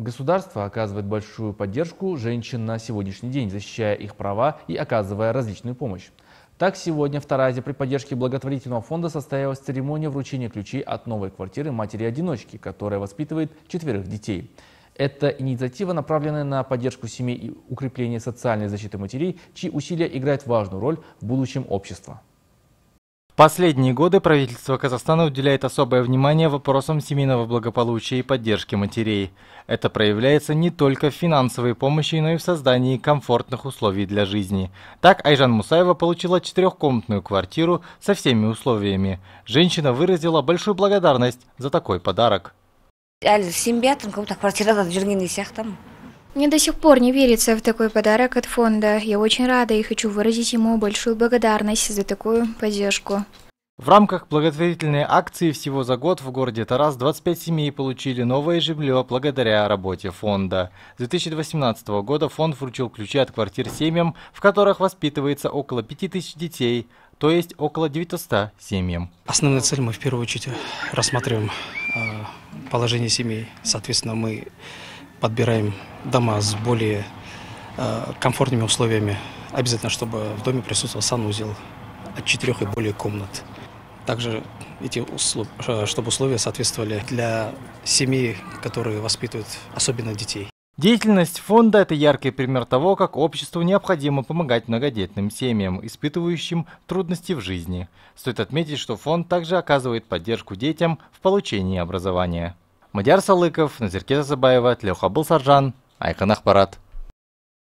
Государство оказывает большую поддержку женщин на сегодняшний день, защищая их права и оказывая различную помощь. Так, сегодня в Таразе при поддержке благотворительного фонда состоялась церемония вручения ключей от новой квартиры матери-одиночки, которая воспитывает 4 детей. Эта инициатива, направленная на поддержку семей и укрепление социальной защиты матерей, чьи усилия играют важную роль в будущем общества. В последние годы правительство Казахстана уделяет особое внимание вопросам семейного благополучия и поддержки матерей. Это проявляется не только в финансовой помощи, но и в создании комфортных условий для жизни. Так, Айжан Мусаева получила 4-комнатную квартиру со всеми условиями. Женщина выразила большую благодарность за такой подарок. Мне до сих пор не верится в такой подарок от фонда. Я очень рада и хочу выразить ему большую благодарность за такую поддержку. В рамках благотворительной акции всего за год в городе Тараз 25 семей получили новое жилье благодаря работе фонда. С 2018 года фонд вручил ключи от квартир семьям, в которых воспитывается около 5000 детей, то есть около 900 семьям. Основная цель мы в первую очередь рассматриваем положение семей. Соответственно, мы подбираем дома с более комфортными условиями. Обязательно, чтобы в доме присутствовал санузел от 4 и более комнат. Также чтобы условия соответствовали для семей, которые воспитывают особенно детей. Деятельность фонда – это яркий пример того, как обществу необходимо помогать многодетным семьям, испытывающим трудности в жизни. Стоит отметить, что фонд также оказывает поддержку детям в получении образования. Мадияр Салыков, Назерке Засабаева, Тлеухабыл Саржан, Айкан Ахбарат.